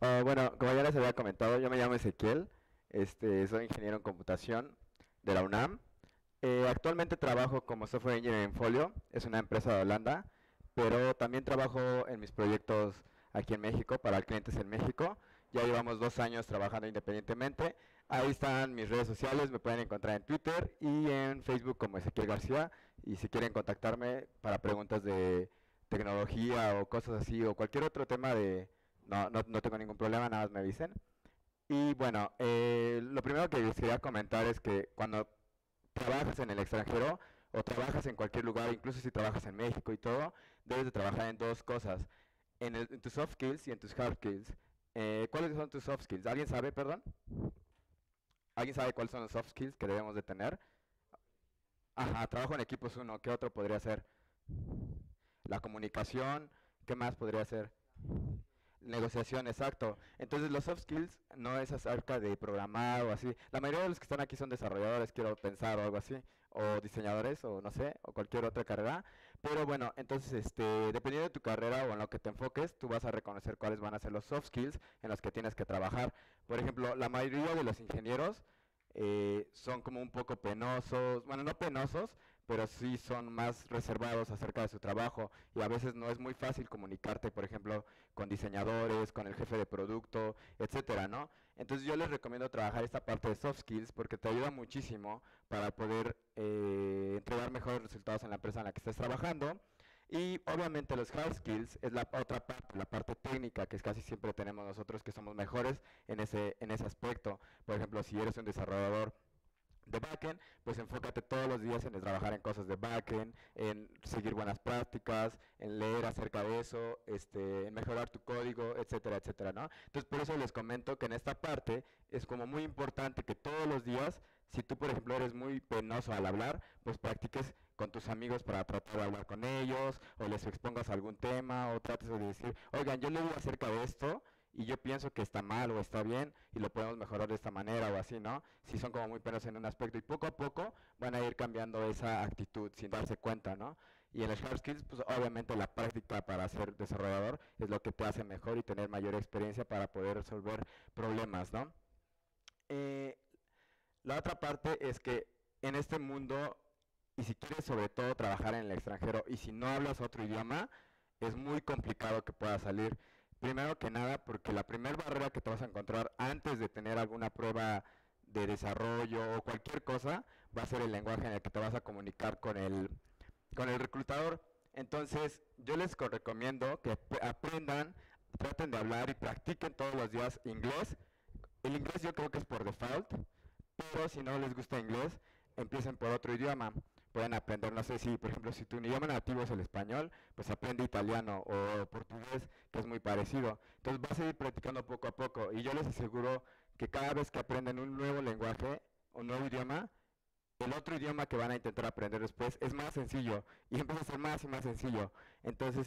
Bueno, como ya les había comentado, yo me llamo Ezequiel, soy ingeniero en computación de la UNAM. Actualmente trabajo como software engineer en Folio, es una empresa de Holanda, pero también trabajo en mis proyectos aquí en México, para clientes en México. Ya llevamos 2 años trabajando independientemente. Ahí están mis redes sociales, me pueden encontrar en Twitter y en Facebook como Ezequiel García. Y si quieren contactarme para preguntas de tecnología o cosas así, o cualquier otro tema no tengo ningún problema, nada más me avisen. Y bueno, lo primero que les quería comentar es que cuando trabajas en el extranjero o trabajas en cualquier lugar, incluso si trabajas en México y todo, debes de trabajar en dos cosas, en tus soft skills y en tus hard skills. ¿Cuáles son tus soft skills? ¿Alguien sabe, perdón? ¿Alguien sabe cuáles son los soft skills que debemos de tener? Ajá, trabajo en equipos uno, ¿qué otro podría ser? La comunicación, ¿qué más podría ser? Negociación, exacto. Entonces los soft skills no es acerca de programar o así. La mayoría de los que están aquí son desarrolladores, quiero pensar o algo así, o diseñadores o no sé, o cualquier otra carrera. Pero bueno, entonces dependiendo de tu carrera o en lo que te enfoques, tú vas a reconocer cuáles van a ser los soft skills en los que tienes que trabajar. Por ejemplo, la mayoría de los ingenieros son como un poco penosos, bueno, no penosos, pero sí son más reservados acerca de su trabajo y a veces no es muy fácil comunicarte, por ejemplo, con diseñadores, con el jefe de producto, etcétera, ¿no? Entonces yo les recomiendo trabajar esta parte de soft skills porque te ayuda muchísimo para poder entregar mejores resultados en la empresa en la que estés trabajando. Y obviamente los hard skills es la otra parte, la parte técnica que es casi siempre tenemos nosotros que somos mejores en ese aspecto. Por ejemplo, si eres un desarrollador de backend, pues enfócate todos los días en trabajar en cosas de backend, en seguir buenas prácticas, en leer acerca de eso, en mejorar tu código, etcétera, etcétera, ¿no? Entonces, por eso les comento que en esta parte es como muy importante que todos los días, si tú, por ejemplo, eres muy penoso al hablar, pues practiques con tus amigos para tratar de hablar con ellos, o les expongas algún tema, o trates de decir, oigan, yo leí acerca de esto, y yo pienso que está mal o está bien y lo podemos mejorar de esta manera o así, ¿no? Si son como muy penos en un aspecto y poco a poco van a ir cambiando esa actitud sin darse cuenta, ¿no? Y en los hard skills, pues obviamente la práctica para ser desarrollador es lo que te hace mejor y tener mayor experiencia para poder resolver problemas, ¿no? Eh, la otra parte es que en este mundo, y si quieres sobre todo trabajar en el extranjero, y si no hablas otro idioma, es muy complicado que puedas salir. Primero que nada, porque la primera barrera que te vas a encontrar antes de tener alguna prueba de desarrollo o cualquier cosa, va a ser el lenguaje en el que te vas a comunicar con el reclutador. Entonces, yo les recomiendo que aprendan, traten de hablar y practiquen todos los días inglés. El inglés yo creo que es por default, pero si no les gusta inglés, empiecen por otro idioma. Pueden aprender, no sé si, por ejemplo, si tu idioma nativo es el español, pues aprende italiano o portugués, que es muy parecido. Entonces vas a ir practicando poco a poco y yo les aseguro que cada vez que aprenden un nuevo lenguaje, un nuevo idioma, el otro idioma que van a intentar aprender después es más sencillo y empieza a ser más y más sencillo. Entonces,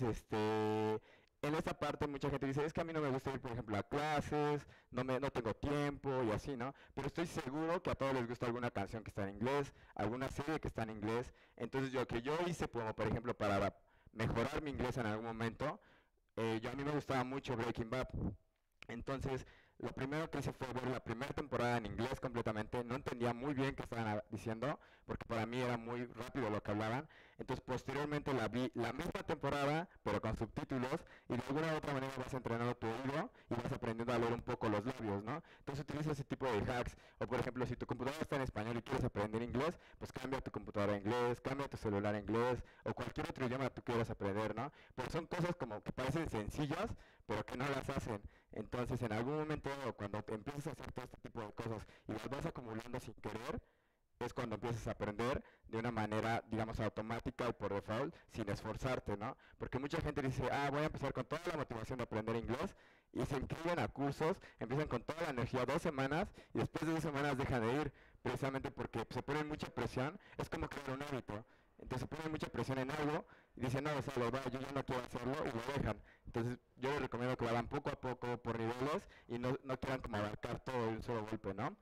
en esta parte mucha gente dice, es que a mí no me gusta ir, por ejemplo, a clases, no tengo tiempo y así, ¿no? Pero estoy seguro que a todos les gusta alguna canción que está en inglés, alguna serie que está en inglés. Entonces, lo que yo hice, como por ejemplo, para mejorar mi inglés en algún momento, a mí me gustaba mucho Breaking Bad. Entonces, lo primero que hice fue ver la primera temporada en inglés completamente. No entendía muy bien qué estaban diciendo, porque para mí era muy rápido lo que hablaban. Entonces, posteriormente la vi la misma temporada, pero con subtítulos, y de alguna u otra manera vas entrenando tu oído y vas aprendiendo a leer un poco los labios, ¿no? Entonces, utiliza ese tipo de hacks. O, por ejemplo, si tu computadora está en español y quieres aprender inglés, pues cambia tu computadora a inglés, cambia tu celular a inglés, o cualquier otro idioma que tú quieras aprender, ¿no? Pero son cosas como que parecen sencillas, pero que no las hacen. Entonces, en algún momento, cuando te empiezas a hacer todo este tipo de cosas y las vas acumulando sin querer, es cuando empiezas a aprender de una manera, digamos, automática y por default, sin esforzarte, ¿no? Porque mucha gente dice, voy a empezar con toda la motivación de aprender inglés y se inscriben a cursos, empiezan con toda la energía 2 semanas y después de 2 semanas dejan de ir, precisamente porque se ponen mucha presión, es como crear un hábito. Entonces ponen mucha presión en algo y dicen, no, o sea, yo ya no quiero hacerlo y lo dejan. Entonces yo les recomiendo que lo hagan poco a poco, por niveles, y no quieran como abarcar todo de un solo golpe, ¿no?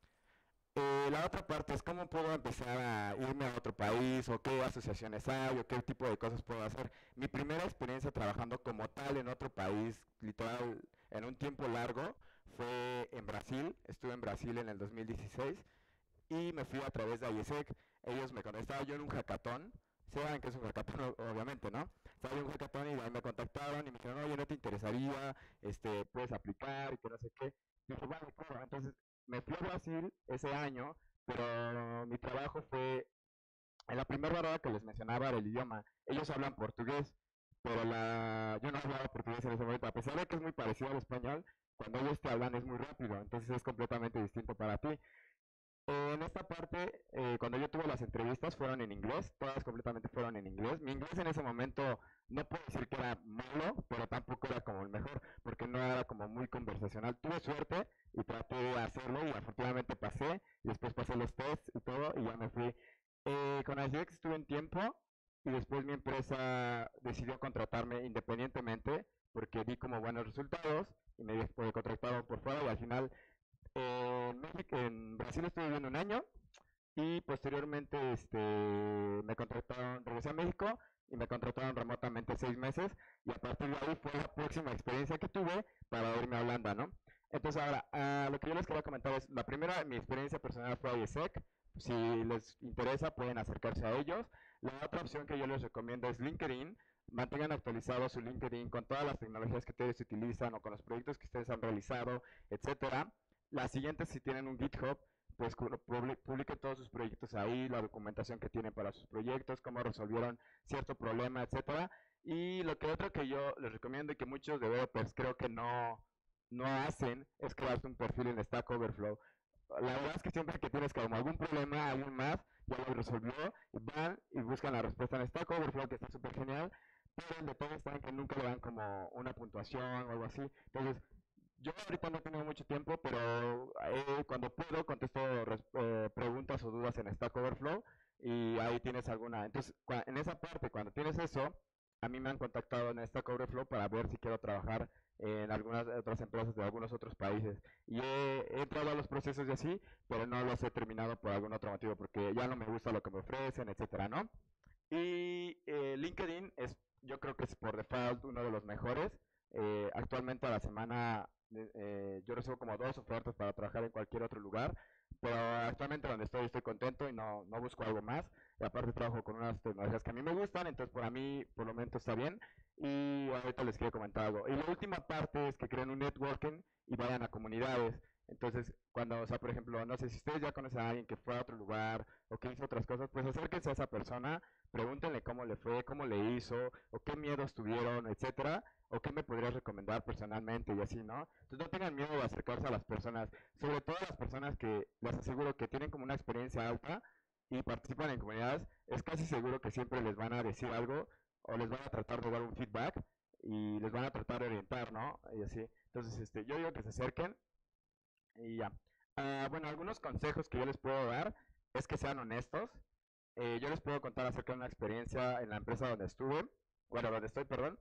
La otra parte es cómo puedo empezar a irme a otro país o qué asociaciones hay o qué tipo de cosas puedo hacer. Mi primera experiencia trabajando como tal en otro país, literal, en un tiempo largo fue en Brasil. Estuve en Brasil en el 2016 y me fui a través de IESEC. Ellos me contestaban yo en un hackathon. Saben que es un hackathon, obviamente, ¿no? Estaba en un hackathon y de ahí me contactaron y me dijeron, oye, ¿no te interesaría? Puedes aplicar y que no sé qué. Y dije, vale, claro. Entonces me fui a Brasil ese año, pero mi trabajo fue en la primera barrera que les mencionaba era el idioma. Ellos hablan portugués, pero yo no hablaba portugués en ese momento. A pesar de que es muy parecido al español, cuando ellos te hablan es muy rápido, entonces es completamente distinto para ti. En esta parte, cuando yo tuve las entrevistas, fueron en inglés, todas completamente fueron en inglés. Mi inglés en ese momento no puedo decir que era malo, pero tampoco era como el mejor, porque no era como muy conversacional. Tuve suerte y traté de hacerlo y afortunadamente pasé, y después pasé los tests y todo, y ya me fui. Con ICX estuve en tiempo, y después mi empresa decidió contratarme independientemente, porque di como buenos resultados, y me fue contratado por fuera, y al final en Brasil estuve viviendo un año y posteriormente me contrataron, regresé a México y me contrataron remotamente 6 meses y a partir de ahí fue la próxima experiencia que tuve para irme a Holanda, ¿no? Entonces ahora, lo que yo les quería comentar es, la primera, mi experiencia personal fue IESEC, si les interesa pueden acercarse a ellos. La otra opción que yo les recomiendo es LinkedIn. Mantengan actualizado su LinkedIn con todas las tecnologías que ustedes utilizan o con los proyectos que ustedes han realizado, etcétera. La siguiente, si tienen un GitHub, pues publiquen todos sus proyectos ahí, la documentación que tienen para sus proyectos, cómo resolvieron cierto problema, etcétera. Y lo que otro que yo les recomiendo y que muchos developers creo que no hacen es crearse un perfil en Stack Overflow. La verdad es que siempre que tienes como algún problema, alguien más ya lo resolvió, van y buscan la respuesta en Stack Overflow, que está súper genial, pero el detalle está en que nunca le dan como una puntuación o algo así. Entonces, yo ahorita no tengo mucho tiempo, pero cuando puedo contesto preguntas o dudas en Stack Overflow y ahí tienes alguna. Entonces, en esa parte, cuando tienes eso, a mí me han contactado en Stack Overflow para ver si quiero trabajar en algunas otras empresas de algunos otros países. Y he entrado a los procesos y así, pero no los he terminado por algún otro motivo, porque ya no me gusta lo que me ofrecen, etcétera, ¿no? Y LinkedIn yo creo que es por default uno de los mejores. Actualmente a la semana yo recibo como 2 ofertas para trabajar en cualquier otro lugar, pero actualmente donde estoy contento y no busco algo más. Y aparte trabajo con unas tecnologías que a mí me gustan, entonces para mí por el momento está bien. Y ahorita les quiero comentar algo. Y la última parte es que creen un networking y vayan a comunidades. Entonces, cuando, o sea, por ejemplo, no sé si ustedes ya conocen a alguien que fue a otro lugar o que hizo otras cosas, pues acérquense a esa persona, pregúntenle cómo le fue, cómo le hizo, o qué miedos tuvieron, etcétera, o qué me podrías recomendar personalmente y así, ¿no? Entonces no tengan miedo de acercarse a las personas, sobre todo a las personas que les aseguro que tienen como una experiencia alta y participan en comunidades, es casi seguro que siempre les van a decir algo o les van a tratar de dar un feedback y les van a tratar de orientar, ¿no? Y así. Entonces, yo digo que se acerquen y ya. Bueno, algunos consejos que yo les puedo dar es que sean honestos. Yo les puedo contar acerca de una experiencia en la empresa donde estuve, bueno, donde estoy, perdón.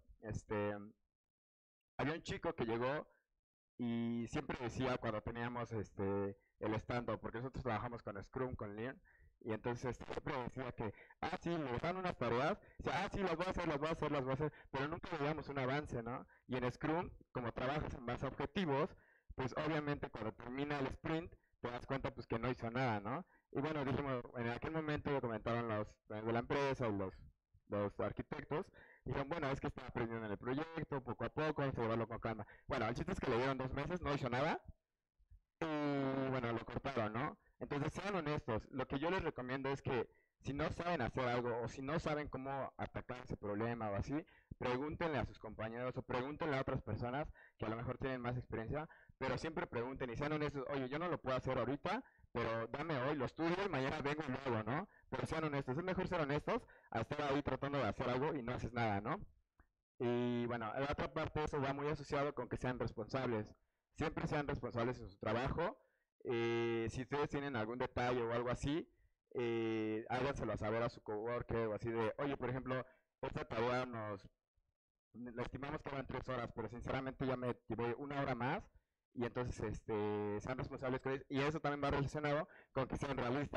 Había un chico que llegó y siempre decía cuando teníamos el stand-up, porque nosotros trabajamos con Scrum, con Lean, y entonces siempre decía que, sí, me dejaron unas tareas, o sea, sí, las voy a hacer, las voy a hacer, las voy a hacer, pero nunca veíamos un avance, ¿no? Y en Scrum, como trabajas en base a objetivos, pues obviamente cuando termina el sprint, te das cuenta pues que no hizo nada, ¿no? Y bueno, dijimos, en aquel momento lo comentaron los dueños de la empresa y los arquitectos, dijeron, bueno, es que está aprendiendo en el proyecto, poco a poco, hay que llevarlo con calma. Bueno, el chiste es que le dieron 2 meses, no hizo nada, y bueno, lo cortaron, ¿no? Entonces sean honestos. Lo que yo les recomiendo es que si no saben hacer algo o si no saben cómo atacar ese problema o así, pregúntenle a sus compañeros o pregúntenle a otras personas que a lo mejor tienen más experiencia, pero siempre pregunten y sean honestos. Oye, yo no lo puedo hacer ahorita, pero dame hoy, lo estudio y mañana vengo y luego, ¿no? Pero sean honestos. Es mejor ser honestos a estar ahí tratando de hacer algo y no haces nada, ¿no? Y bueno, la otra parte, eso va muy asociado con que sean responsables. Siempre sean responsables en su trabajo. Si ustedes tienen algún detalle o algo así, háganselo a saber a su coworker o así de, oye, por ejemplo, esta tarea la estimamos que van 3 horas, pero sinceramente ya me llevé 1 hora más y entonces sean responsables con eso. Y eso también va relacionado con que sean realistas.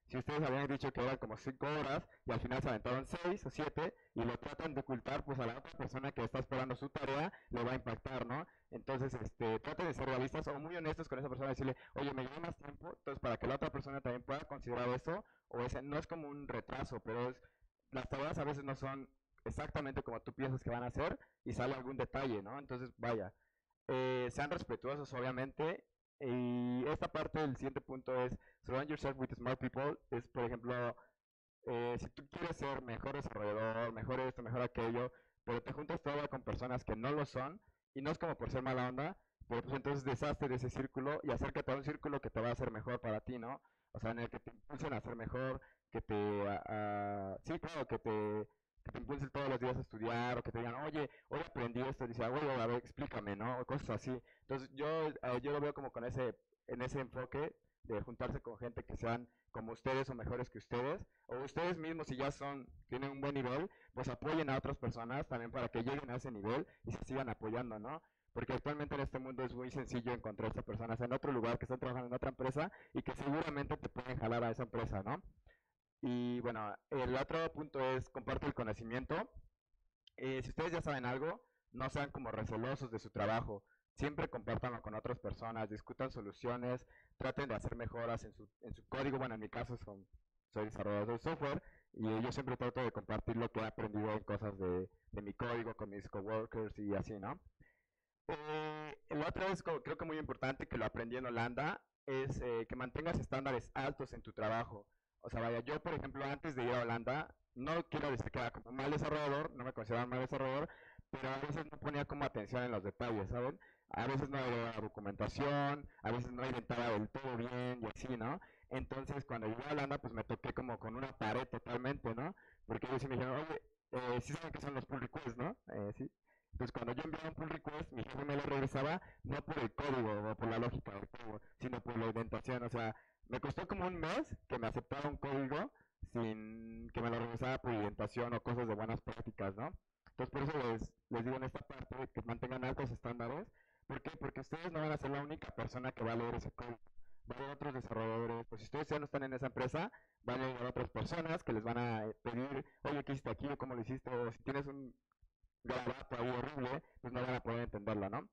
si ustedes habían dicho que eran como 5 horas y al final se aventaron 6 o 7 y lo tratan de ocultar, pues a la otra persona que está esperando su tarea le va a impactar, ¿no? Entonces, traten de ser realistas o muy honestos con esa persona, decirle, oye, me lleva más tiempo, entonces para que la otra persona también pueda considerar eso, o ese no es como un retraso, pero las tareas a veces no son exactamente como tú piensas que van a ser y sale algún detalle, ¿no? Entonces, vaya, sean respetuosos, obviamente. Y esta parte del siguiente punto es surround yourself with smart people. Es, por ejemplo, si tú quieres ser mejor desarrollador, mejor esto, mejor aquello, pero te juntas todavía con personas que no lo son, y no es como por ser mala onda, pero pues entonces deshazte de ese círculo y acércate a un círculo que te va a hacer mejor para ti, ¿no? O sea, en el que te impulsen a ser mejor, que te, sí, claro, que te impulsen todos los días a estudiar, o que te digan, oye, hoy aprendí esto, y dice, ah, güey, a ver, explícame, ¿no? O cosas así. Entonces yo lo veo como con en ese enfoque de juntarse con gente que sean como ustedes o mejores que ustedes, o ustedes mismos si ya tienen un buen nivel, pues apoyen a otras personas también para que lleguen a ese nivel y se sigan apoyando, ¿no? Porque actualmente en este mundo es muy sencillo encontrar a estas personas en otro lugar que están trabajando en otra empresa y que seguramente te pueden jalar a esa empresa, ¿no? Y bueno, el otro punto es comparte el conocimiento. Si ustedes ya saben algo, no sean como recelosos de su trabajo. Siempre compártanlo con otras personas, discutan soluciones, traten de hacer mejoras en su código. Bueno, en mi caso soy desarrollador de software y yo siempre trato de compartir lo que he aprendido en cosas de mi código con mis coworkers y así, ¿no? La otra es creo que muy importante que lo aprendí en Holanda es que mantengas estándares altos en tu trabajo. O sea, vaya, yo por ejemplo antes de ir a Holanda, no quiero decir que era como un mal desarrollador, no me consideraba un mal desarrollador, pero a veces no ponía como atención en los detalles, ¿saben? A veces no agregaba documentación, a veces no inventaba del todo bien y así, ¿no? Entonces cuando llegué a Holanda pues me toqué como con una pared totalmente, ¿no? Porque ellos sí me dijeron, oye, sí saben que son los pull requests, ¿no? Sí. Entonces, cuando yo enviaba un pull request, mi jefe me lo regresaba no por el código o por la lógica del código, sino por la indentación. O sea, me costó como un mes que me aceptara un código sin que me lo regresara por indentación o cosas de buenas prácticas, ¿no? Entonces, por eso les digo en esta parte que mantengan altos estándares. ¿Por qué? Porque ustedes no van a ser la única persona que va a leer ese código. Va a haber otros desarrolladores, pues si ustedes ya no están en esa empresa, van a llegar otras personas que les van a pedir, oye, ¿qué hiciste aquí? ¿O cómo lo hiciste? O si tienes un garabato ahí horrible, pues no van a poder entenderlo, ¿no?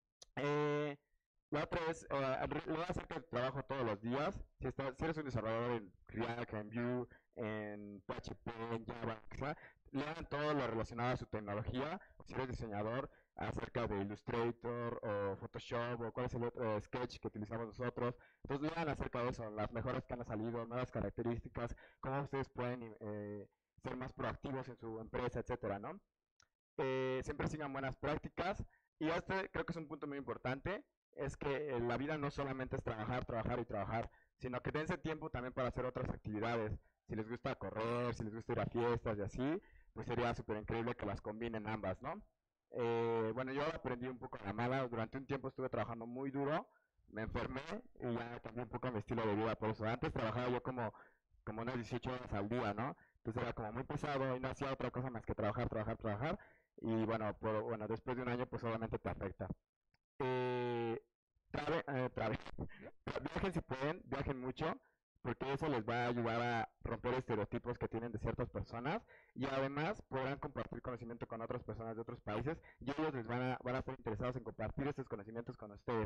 Eh, la otra es, lo voy a hacer que trabajo todos los días. Si eres un desarrollador en React, en Vue, en PHP, en Java, o sea, lean todo lo relacionado a su tecnología. Si eres diseñador, acerca de Illustrator o Photoshop o cuál es el otro Sketch que utilizamos nosotros. Entonces lean acerca de eso, las mejoras que han salido, nuevas características, cómo ustedes pueden ser más proactivos en su empresa, etcétera, ¿no? Siempre sigan buenas prácticas. Y este creo que es un punto muy importante, es que la vida no solamente es trabajar, trabajar y trabajar, sino que dense tiempo también para hacer otras actividades. Si les gusta correr, si les gusta ir a fiestas y así, pues sería súper increíble que las combinen ambas, ¿no? Bueno, yo aprendí un poco a la mala, durante un tiempo estuve trabajando muy duro, me enfermé y ya cambié un poco mi estilo de vida por eso. Antes trabajaba yo como unas 18 horas al día, ¿no? Entonces era como muy pesado y no hacía otra cosa más que trabajar, trabajar, trabajar. Y bueno, después de un año pues obviamente te afecta. Eh, viajen si pueden, viajen mucho, porque eso les va a ayudar a romper estereotipos que tienen de ciertas personas y además podrán compartir conocimiento con otras personas de otros países y ellos van a estar interesados en compartir estos conocimientos con ustedes.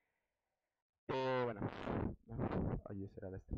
Bueno, oye, será esto.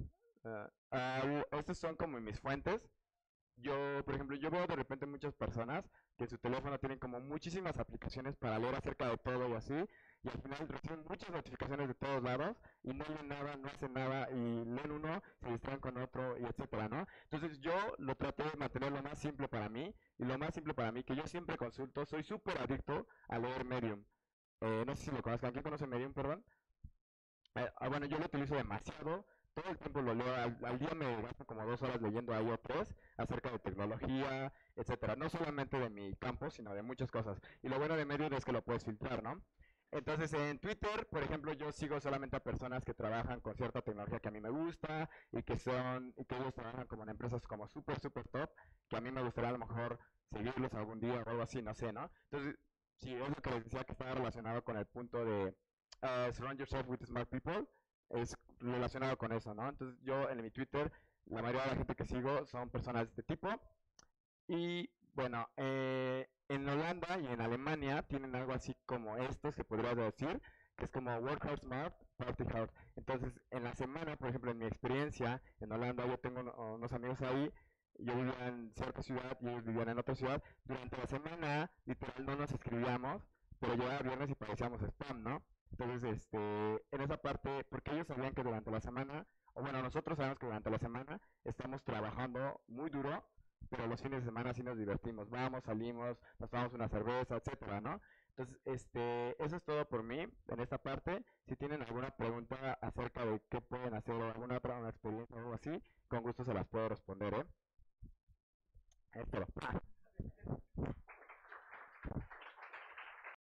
Estos son como mis fuentes. Por ejemplo, yo veo de repente muchas personas que en su teléfono tienen como muchísimas aplicaciones para leer acerca de todo y así, y al final reciben muchas notificaciones de todos lados y no leen nada, no hacen nada y leen uno, se distraen con otro y etcétera, ¿no? Entonces yo lo traté de mantener lo más simple para mí y lo más simple para mí que yo siempre consulto, soy súper adicto a leer Medium. No sé si lo conozcan, ¿quién conoce Medium, perdón? Bueno, yo lo utilizo demasiado, todo el tiempo lo leo, al día me gasto como 2 horas leyendo ahí o tres acerca de tecnología, etcétera, no solamente de mi campo, sino de muchas cosas. Y lo bueno de Medium es que lo puedes filtrar, ¿no? Entonces en Twitter, por ejemplo, yo sigo solamente a personas que trabajan con cierta tecnología que a mí me gusta y que ellos trabajan como en empresas como súper, súper top, que a mí me gustaría a lo mejor seguirlos algún día o algo así, no sé, ¿no? Entonces, sí, es lo que les decía que estaba relacionado con el punto de surround yourself with smart people, es relacionado con eso, ¿no? Entonces yo en mi Twitter La mayoría de la gente que sigo son personas de este tipo. Y bueno, en Holanda y en Alemania tienen algo así como esto, se podría decir, que es como Work Hard Smart, Party Hard. Entonces, en la semana, por ejemplo, en mi experiencia en Holanda, yo tengo unos amigos ahí, yo vivía en cierta ciudad y ellos vivían en otra ciudad. Durante la semana, literal, no nos escribíamos, pero llegaba viernes y parecíamos spam, ¿no? Entonces, en esa parte, porque ellos sabían que durante la semana, o bueno, nosotros sabemos que durante la semana estamos trabajando muy duro, pero los fines de semana sí nos divertimos, vamos, salimos, nos tomamos una cerveza, etcétera, ¿no? Entonces, eso es todo por mí en esta parte. Si tienen alguna pregunta acerca de qué pueden hacer o alguna otra una experiencia o algo así, con gusto se las